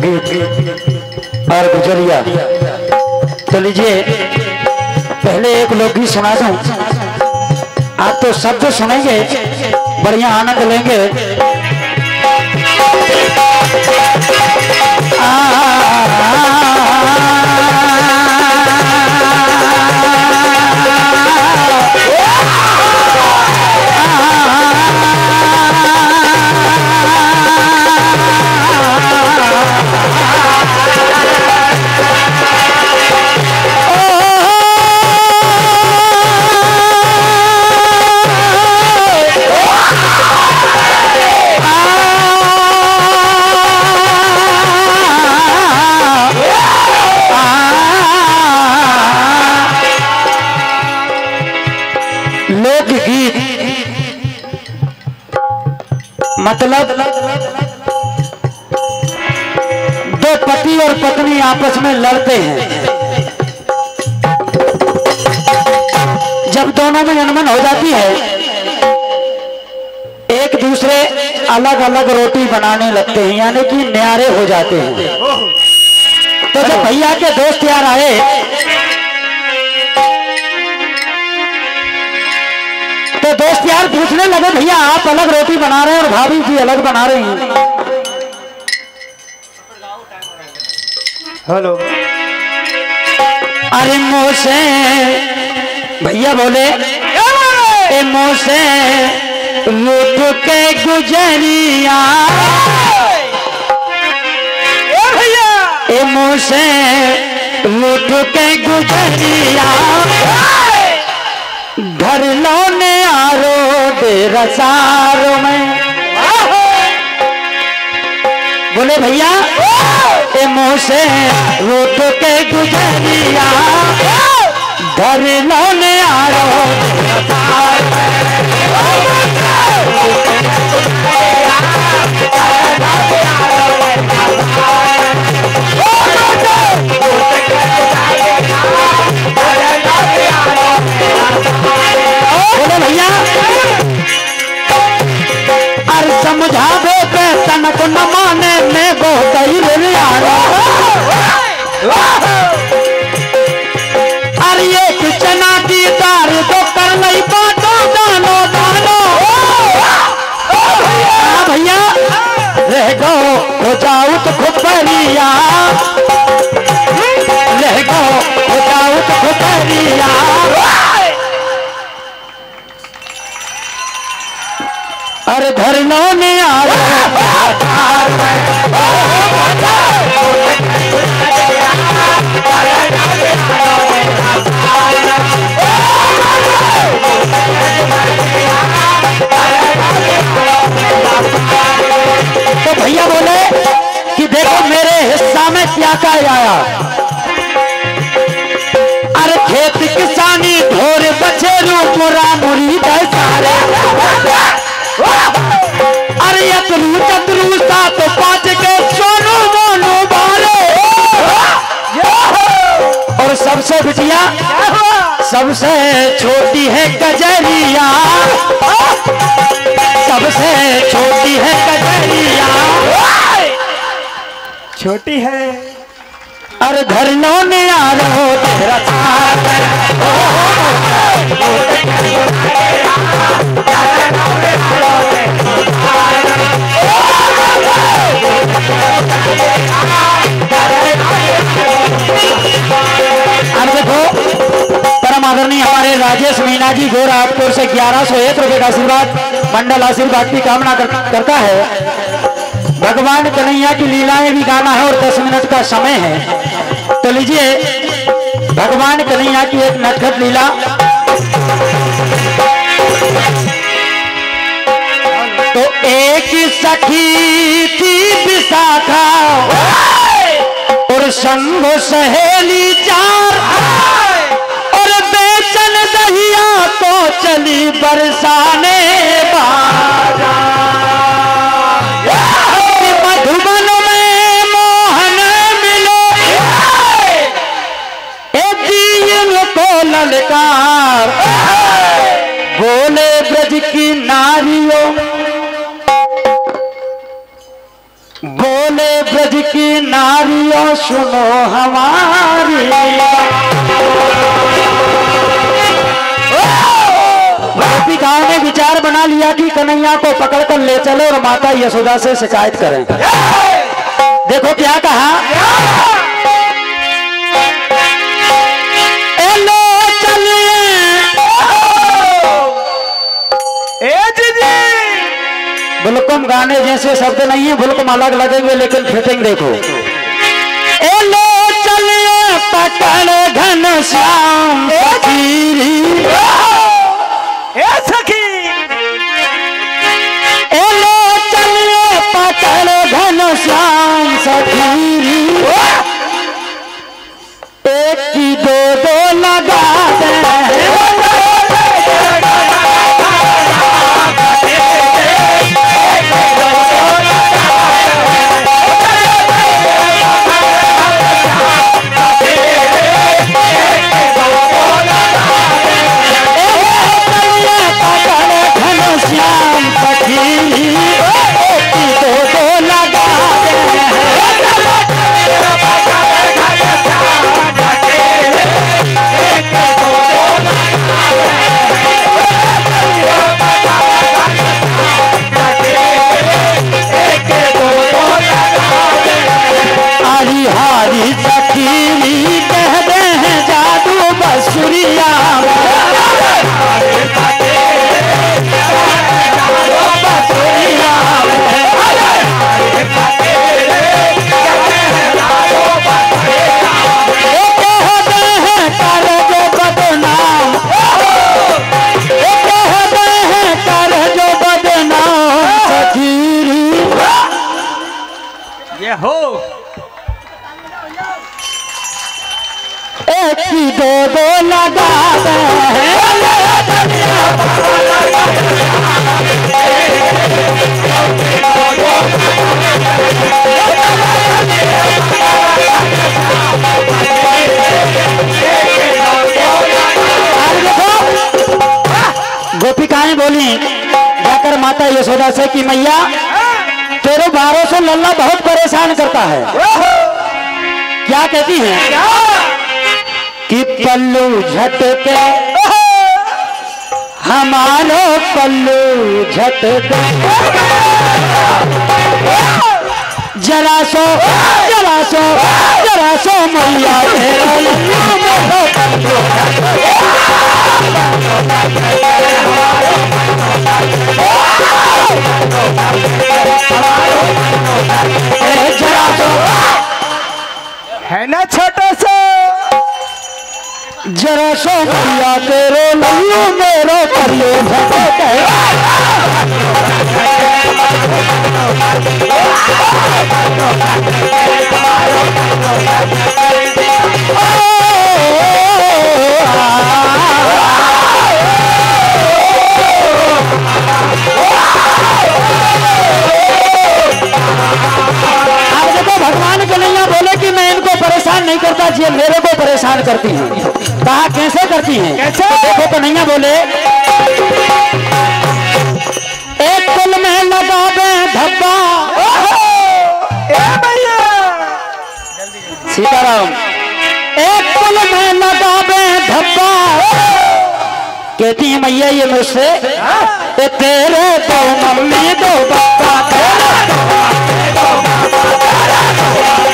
लोकगीत और गुजरिया। तो लीजिए पहले एक लोकगीत सुना दूं, आप तो शब्द सुनेंगे, बढ़िया आनंद लेंगे। लोकगीत मतलब दो पति और पत्नी आपस में लड़ते हैं, जब दोनों में अनबन हो जाती है, एक दूसरे अलग अलग रोटी बनाने लगते हैं, यानी कि न्यारे हो जाते हैं। तो जब भैया के दोस्त यार आए तो दोस्त यार पूछने लगे, भैया आप अलग रोटी बना रहे हैं और भाभी जी अलग बना रही हैं। हेलो। अरे मोसे भैया बोले, ए मोसे रूठ के गुजरिया, ए मोसे रूठ के गुजरिया, घर लौने आरो डेरा सारो में। बोले भैया ए मोसे रूठ के गुजरिया, घर लौने आरो डेरा सारो में। बोले भैया अरे समझा दो के तनक न माने में गो कई यारो। अरे एक चना की दार तो कर लई बाटो दानो दानो। भैया रह गो हो जाऊ तो खुपरिया, रह गो हो जाऊ तो खुपरिया। अरे धरनो ने तो भैया बोले कि देखो मेरे हिस्सा में क्या क्या आया। अरे खेत किसानी ढोर बछेरू मुरा मुरी सारे। अरे यतरू चतरू सात पाँच के सोनू मोनू बारे। और सबसे बिटिया सबसे छोटी है कजरिया, सबसे छोटी है कजरिया, छोटी है। अरे धरनो ने आरो तेरा अब देखो परम आदरणीय हमारे राजेश मीना जी गोरखपुर से 1101 रुपए का आशीर्वाद मंडल आशीर्वाद की कामना करता है। भगवान कन्हैया की लीलाएं भी गाना है और 10 मिनट का समय है। तो लीजिए भगवान कन्हैया की एक नटखट लीला। तो एक सखी थी विशाखा और संग सहेली चार, और बेचन दहिया तो चली बरसाने बाजा। मधुबन में मोहन मिलो को ललकार, बोले ब्रज की नारियों, बोले ब्रज की नारियों सुनो हमारी। गोपिकाओं ने विचार बना लिया कि कन्हैया को पकड़कर ले चलो और माता यशोदा से शिकायत करें। देखो क्या कहा, एलो चलिए बुलकुम गाने जैसे शब्द नहीं है, बुलकुम अलग लगेंगे लेकिन फिटिंग देखो। एलो चलिए पकड़ घनश्याम सखी, एलो चलिए पकड़ घनश्याम सखीरी, एक की दो दो लगा दे। एक की दो दो लगा दे। गोपिकाएं बोली जाकर माता यशोदा से कि मैया तेरे बारों से लल्ला बहुत परेशान करता है। क्या कहती हैं कि पल्लू झटके हमारो पल्लू झटके, जरा सो मैया तेरा है ना छोटा सा, जरा सो मैया तेरे लल्लू मेरो पल्लू झटके। भगवान कन्हैया बोले कि मैं इनको परेशान नहीं करता, ये मेरे को परेशान करती हैं। कहा कैसे करती हैं? कैसे? देखो कन्हैया बोले एक कुल में लगा दे धब्बा, सीताराम एक कुल में लगा दे धब्बा। कहती है मैया ये मुझसे तेरे दो मम्मी दो पापा, तेरे दो मम्मी दो पापा, तेरे दो